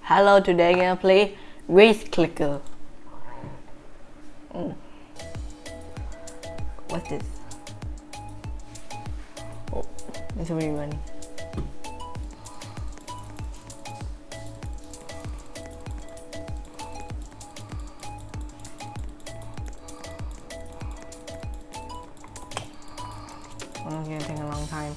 Hello, today I'm gonna play Race Clicker. What's this? Oh, there's already money. Oh, it's gonna take a long time.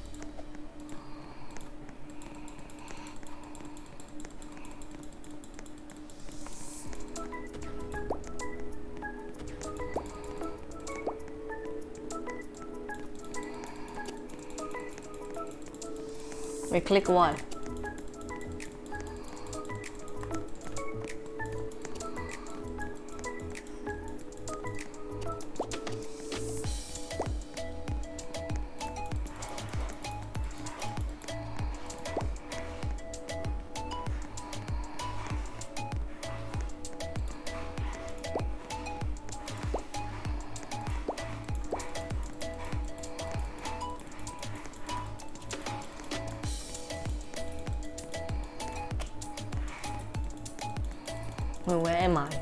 We click one. Wait, where am I?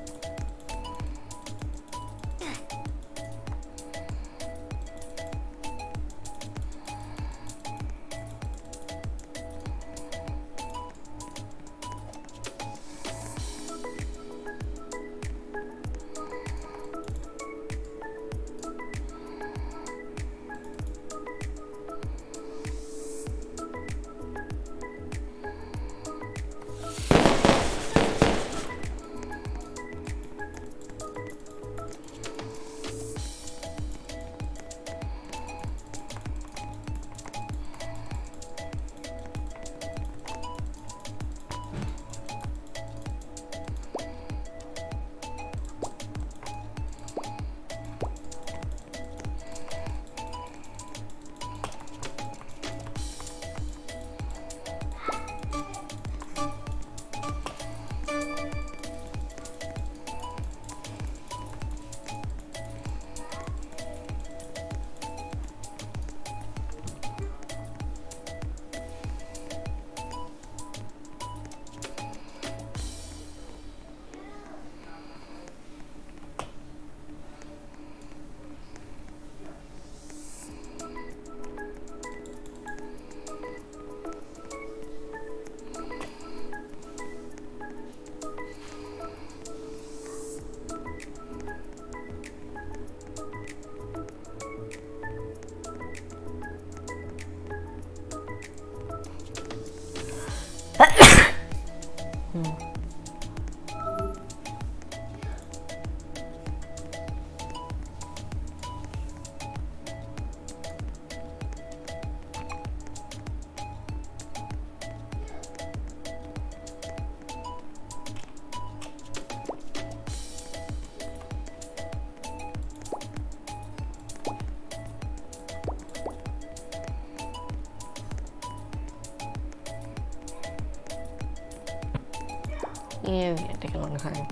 Yeah, it's gonna take a long time.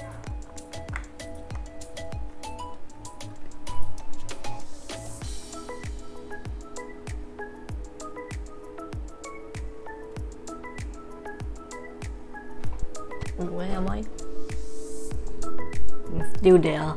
Where am I? I'm still there.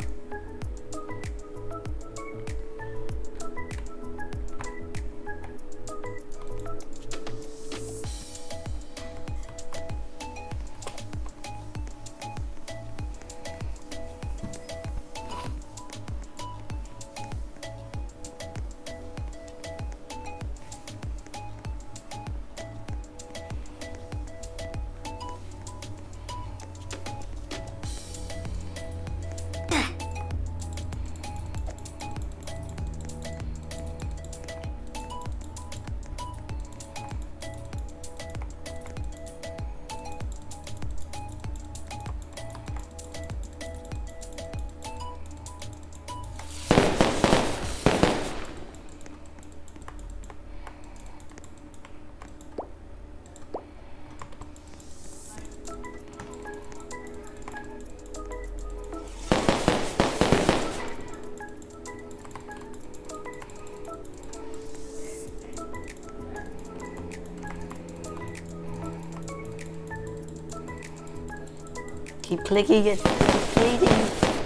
Keep clicking it. Clicking.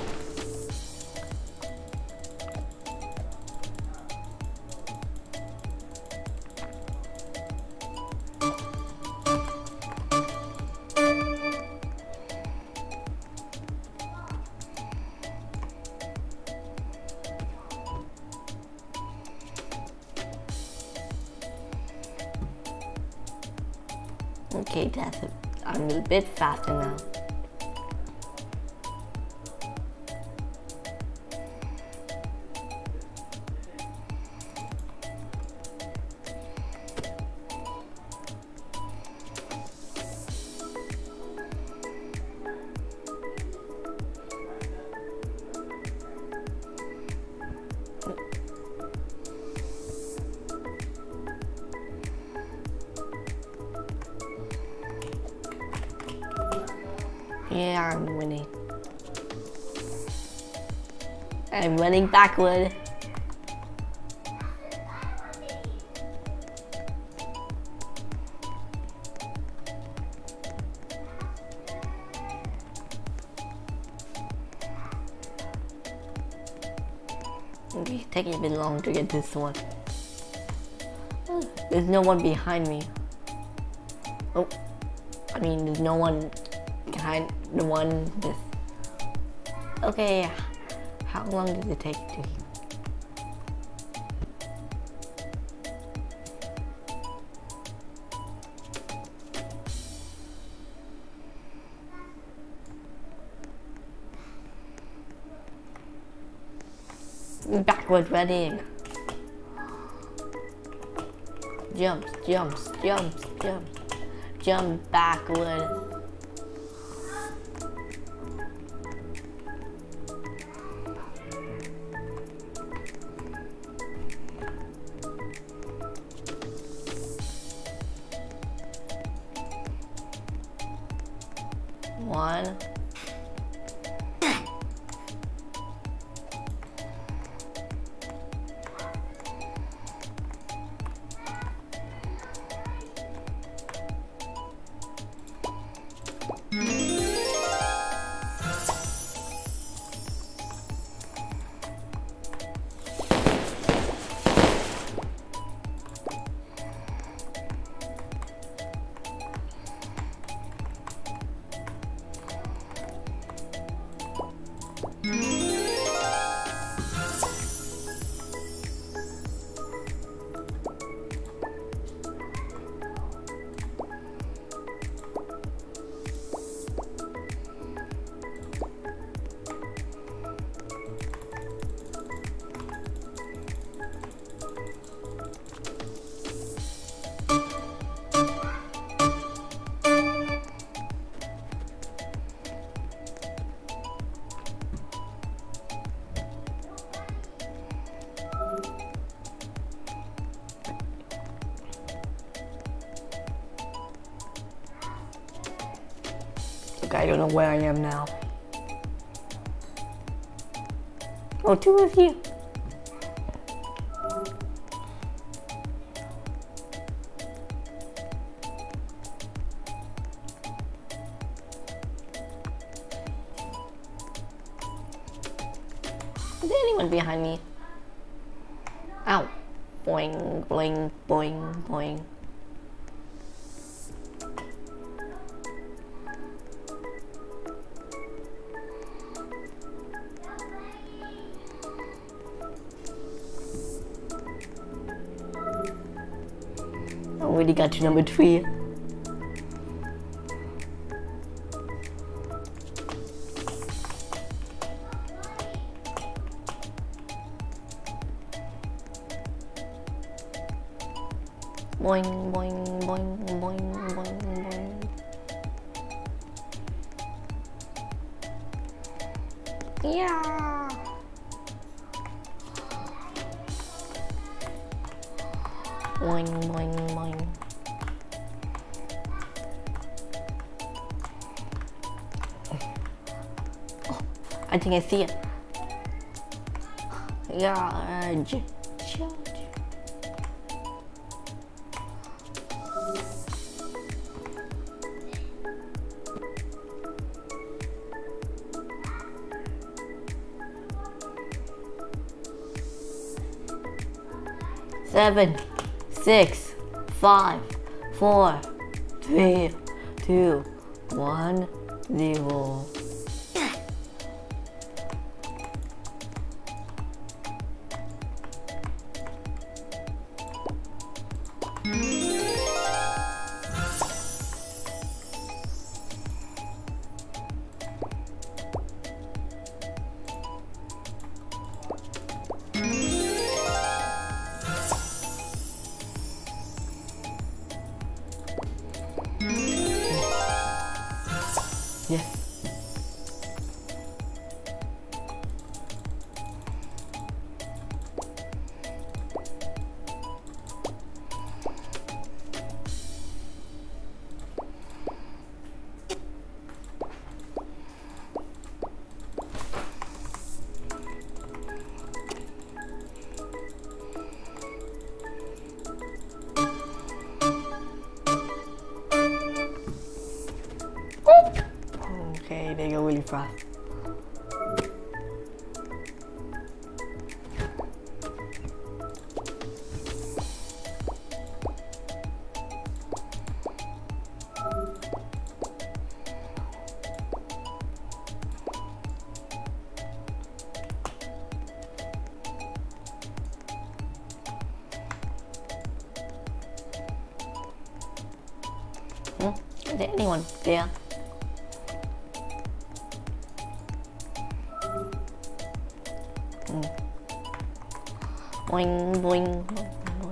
Okay, I'm a bit faster now. Yeah, I'm winning. I'm running backward. Okay, taking a bit long to get this one. There's no one behind me. Oh, I mean, there's no one behind the one with. Okay, how long did it take to? Backward running. Jumps, jumps, jumps, jumps. Jump backward. One. I don't know where I am now. Oh, two of you. Is there anyone behind me? Ow. Boing, boing, boing, boing. Already got to number 3. Boing, boing, boing, boing, boing, boing. Yeah. Boing, boing, boing. Oh, I think I see it. Yeah, 7, 6, 5, 4, 3, 2, 1, 0. Yes. Okay, they go really fast. Is there anyone there? Boing, boing, boing.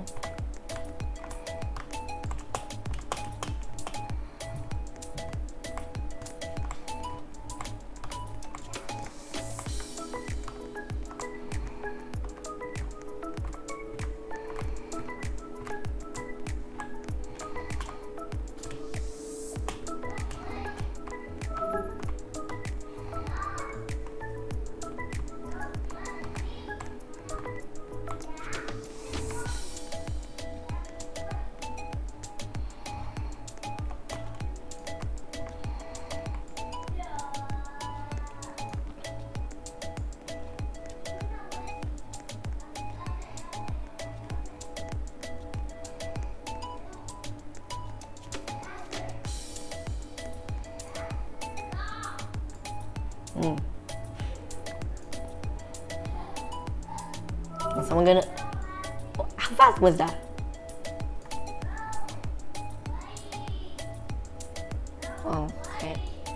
Is someone gonna... How fast was that? Oh, okay.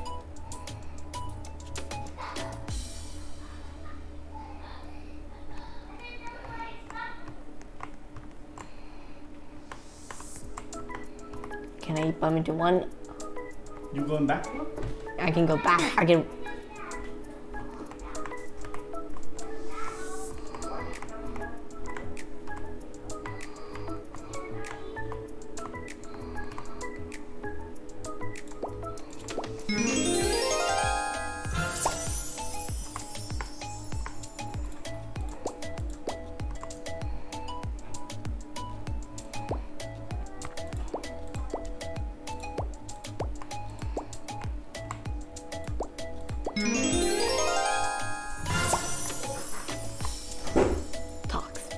Can I bump into one? You going back? I can go back. I can... Talks.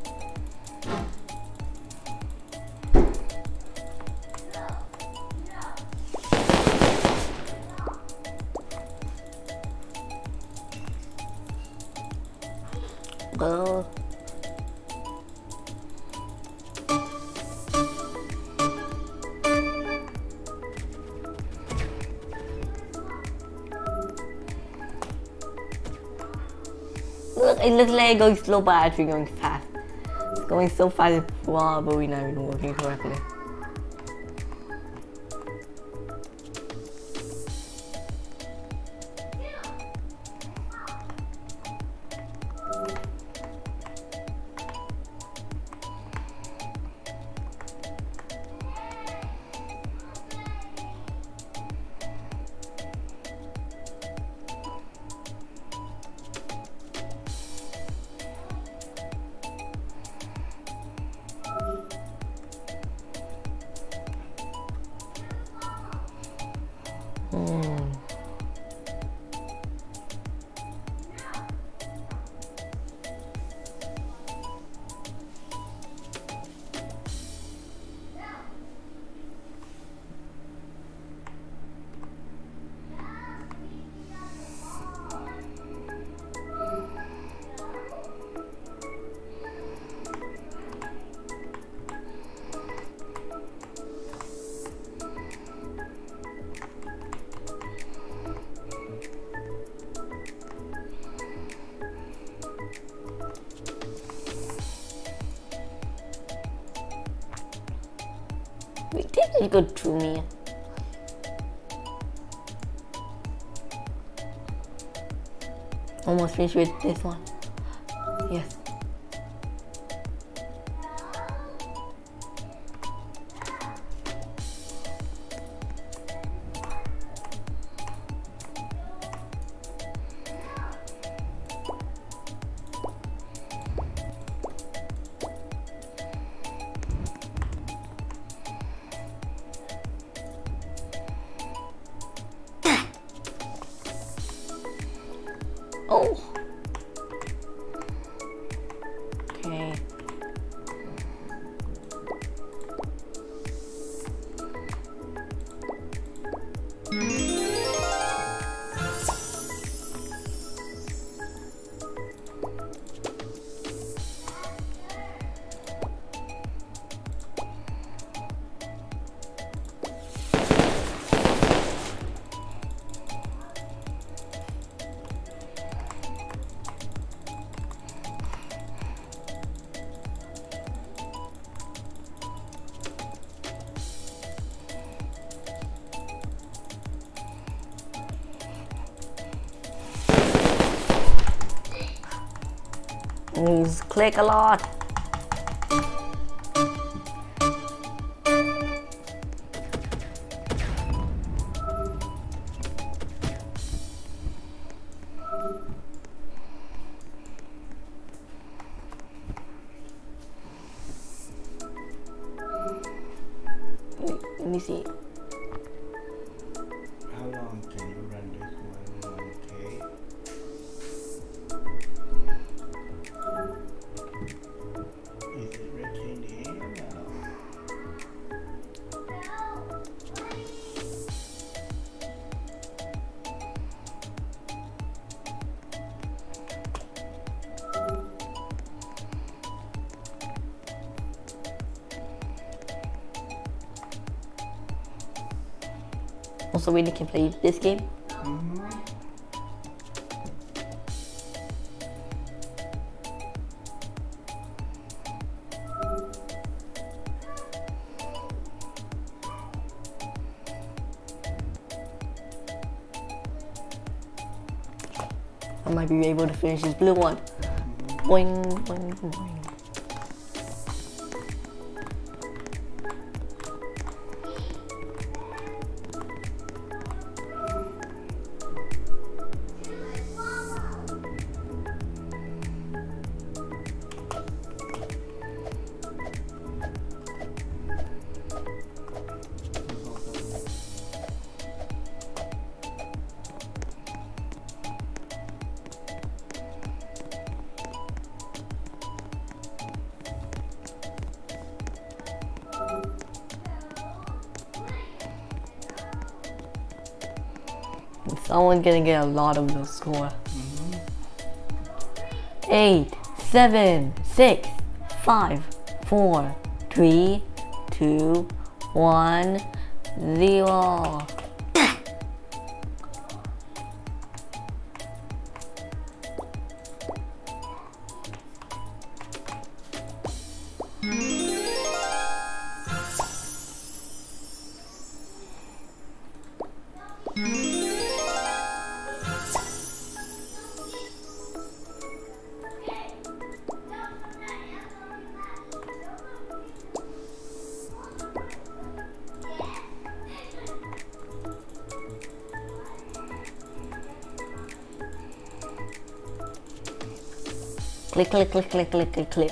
Well. Look, it looks like it's going slow, but actually going fast. It's going so fast, it's probably not even working correctly. It go through me. Almost finished with this one. Yes. Oh. Okay. Please click a lot. Wait, let me see. How long can you run this one? Okay. Is it reaching the end? Also, we can play this game. I might be able to finish this blue one. Boing, boing, boing. Someone's gonna get a lot of those score. 8, 7, 6, 5, 4, 3, 2, 1, 0. Click, click, click, click, click, click, click.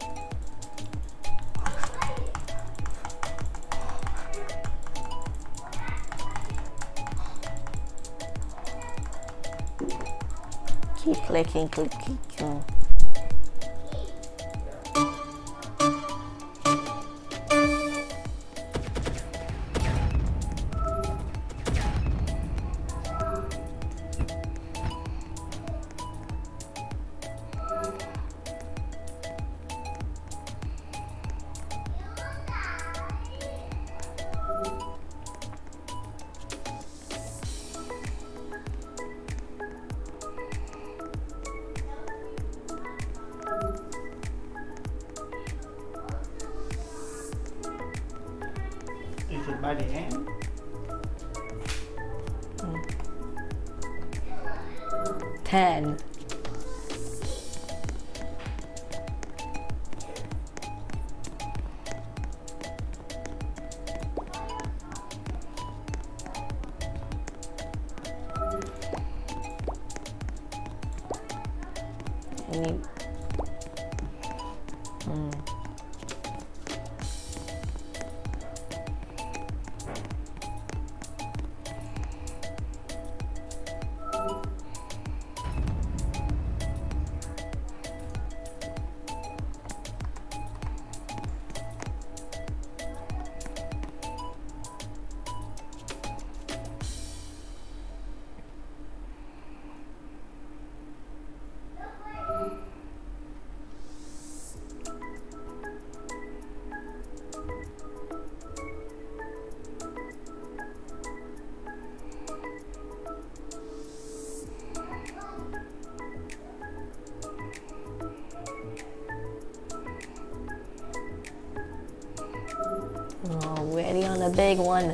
Keep clicking, click, clicking. by the hand? 10. I need. Oh, ready on the big one.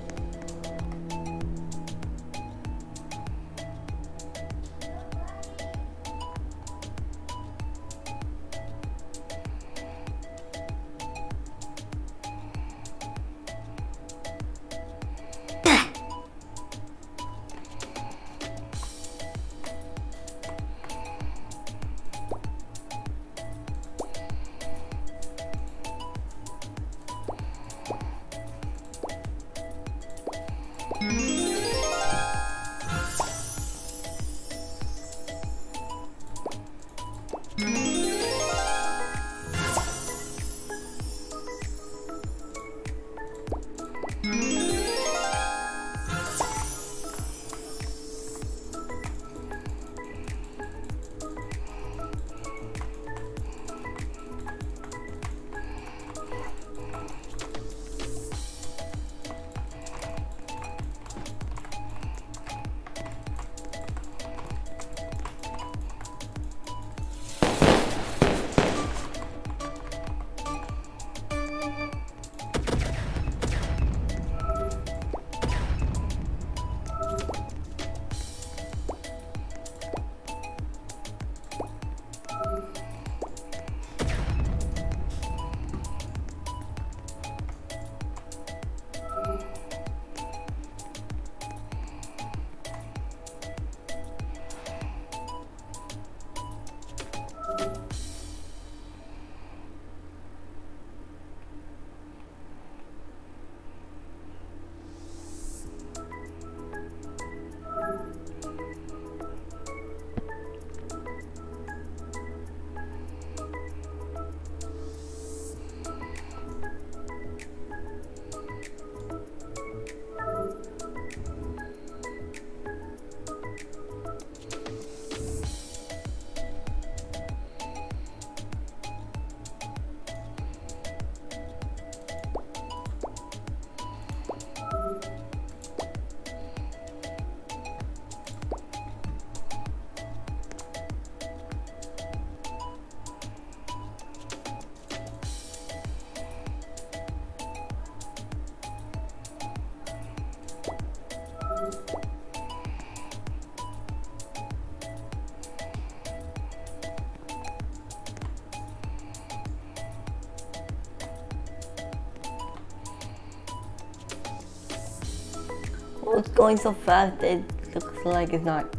Well, it's going so fast, it looks like it's not.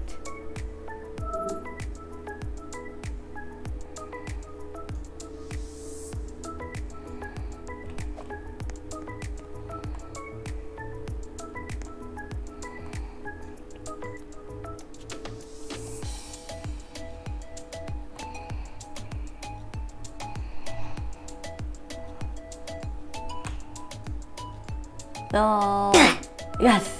No. Yes.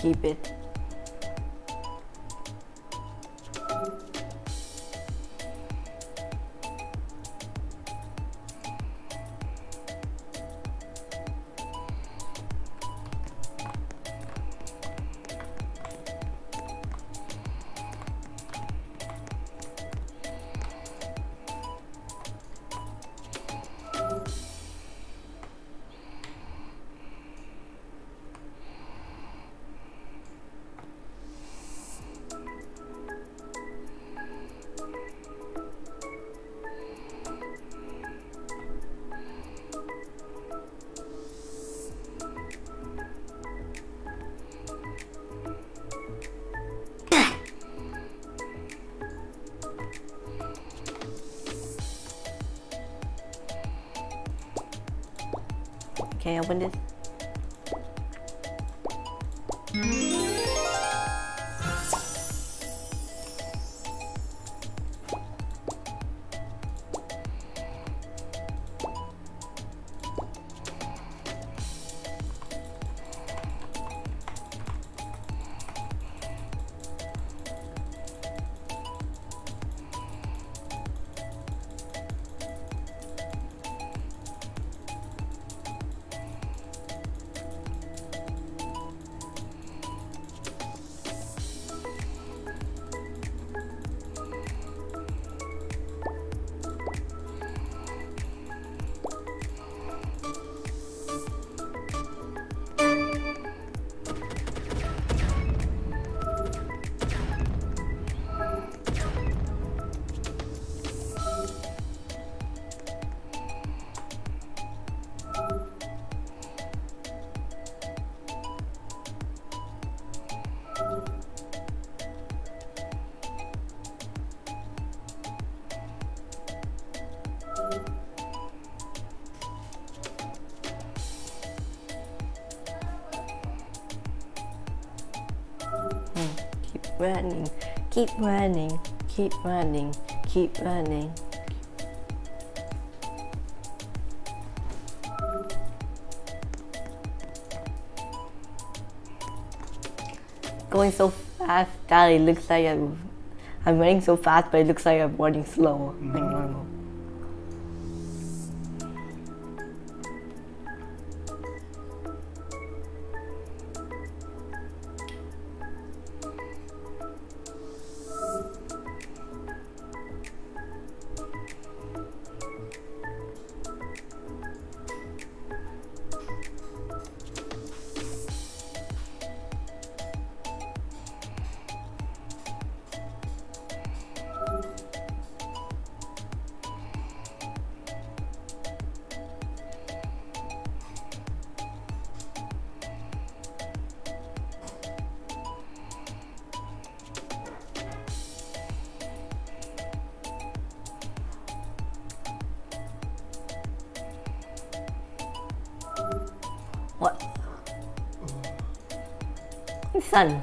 keep it. Can I open this? Keep running, keep running, keep running, keep running. Going so fast that it looks like I'm running so fast, but it looks like I'm running slow, like normal. What? Sun.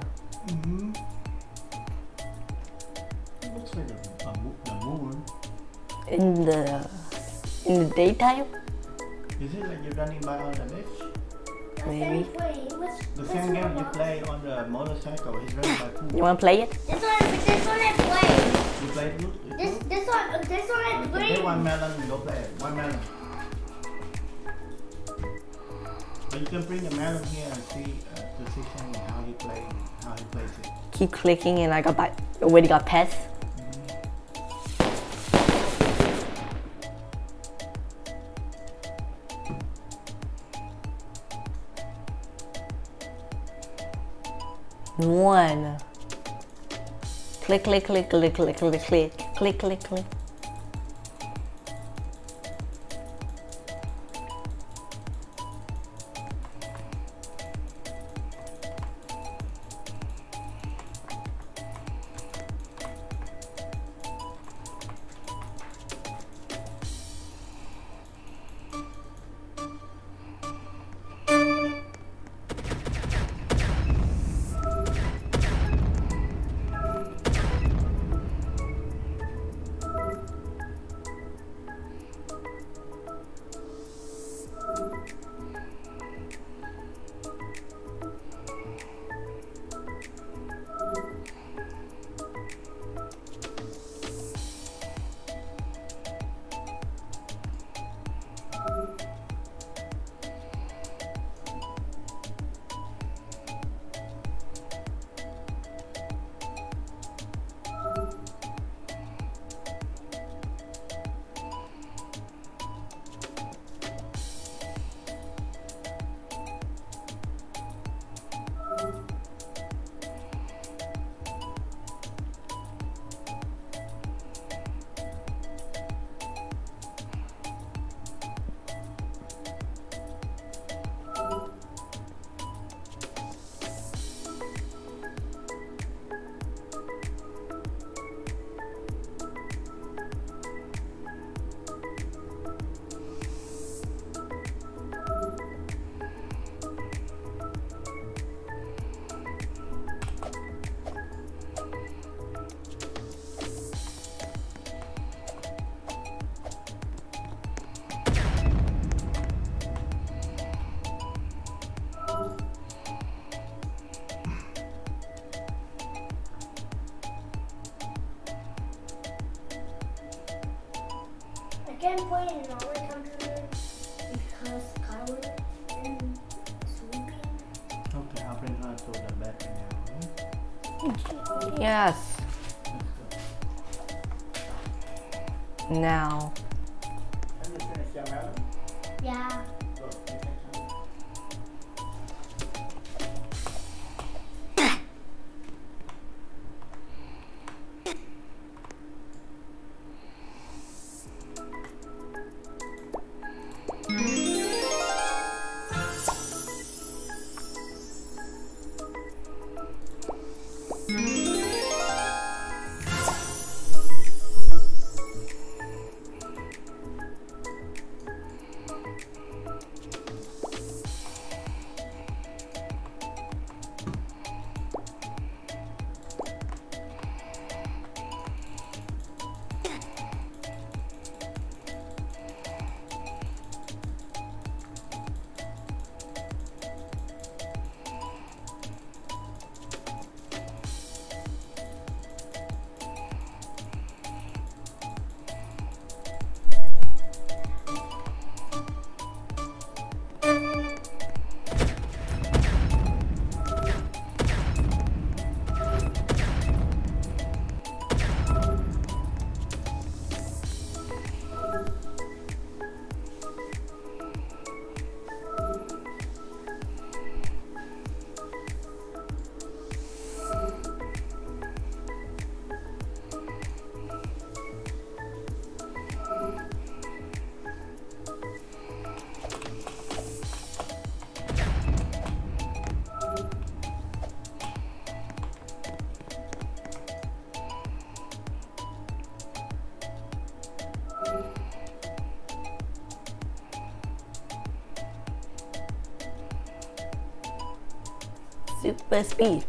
Looks like the moon. In the daytime? Is it like you're running by on the beach? Maybe. The same game you play on the motorcycle is running by pool. You wanna play it? This one I play. You play it? This one I play. Okay, one melon, go play it. One melon. But you can bring the melon here and see position how he plays it. Keep clicking and I got back. Already got pets. One. Click, click, click, click, click, click, click, click, click, click. can't play it in our computer because Kyler and sleeping. Okay, I'll bring her to the bed now. Yes. Now. Let me finish your melon. Yeah. Go, you can come. Super speed.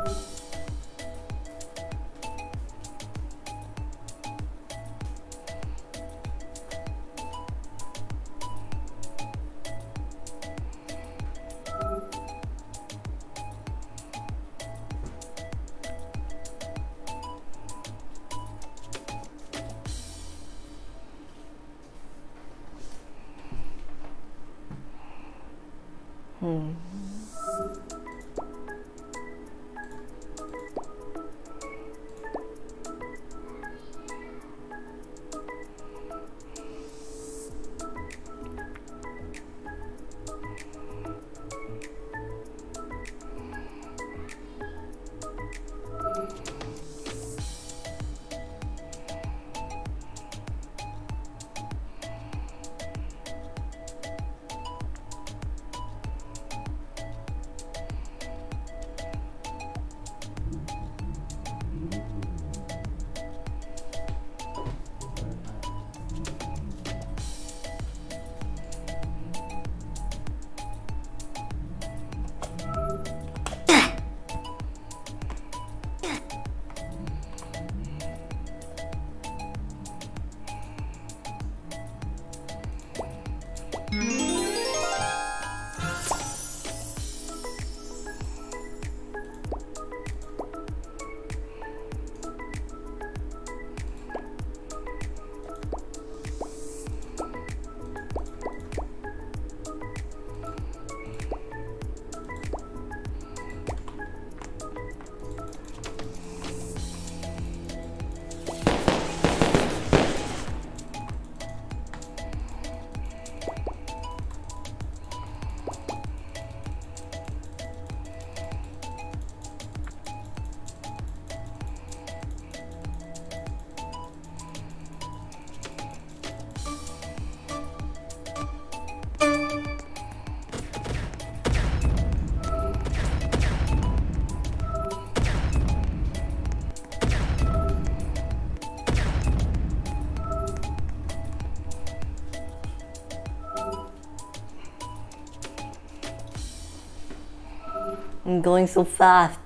I'm going so fast.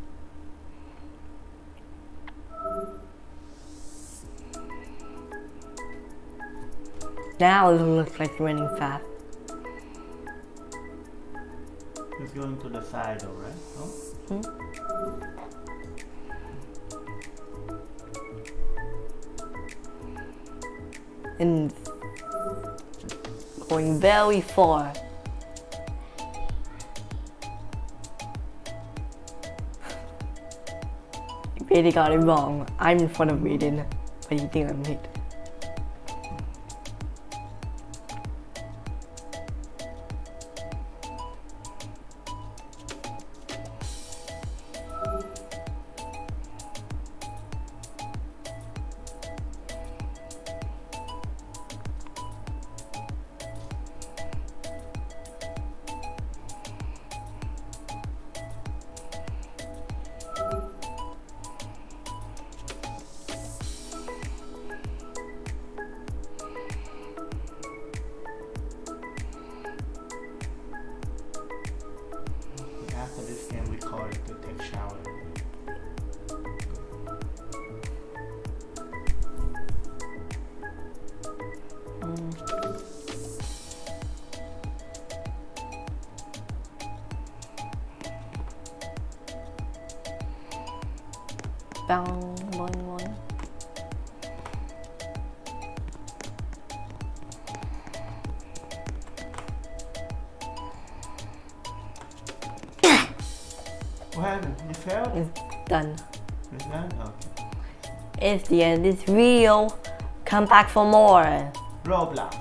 Now it looks like running fast. It's going to the side, though, right? Oh? And going very far. You really got it wrong. I'm in front of Raiden. Why do you think I'm late? After this game, we call it to take shower. Bang, one. What happened? You failed? It's done. It's done? Okay. It's the end. It's real. Come back for more. Roblox.